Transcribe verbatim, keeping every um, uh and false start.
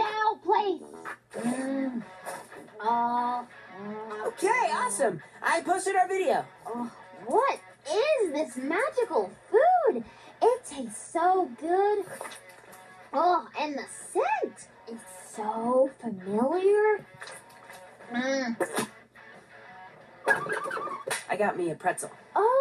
now, please. Mm. Oh. Okay, awesome. I posted our video. Oh, what is this magical food? It tastes so good. Oh, and the scent is so familiar. Mm. I got me a pretzel. Oh.